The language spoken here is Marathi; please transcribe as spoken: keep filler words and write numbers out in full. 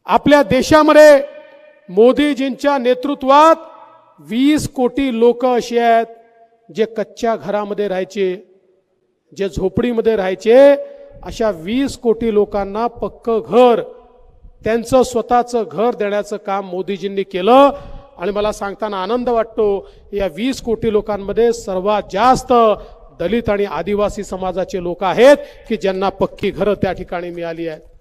आपल्या देशामध्ये मोदीजींच्या नेतृत्वात वीस कोटी लोक असे आहेत जे कच्च्या घरामध्ये राहायचे, जे झोपडीमध्ये राहायचे, अशा वीस कोटी लोकांना पक्क घर, त्यांचं स्वतःचं घर देण्याचं काम मोदीजींनी केलं। आणि मला सांगताना आनंद वाटतो, या वीस कोटी लोकांमध्ये सर्वात जास्त दलित आणि आदिवासी समाजाचे लोक आहेत की ज्यांना पक्की घरं त्या ठिकाणी मिळाली आहेत।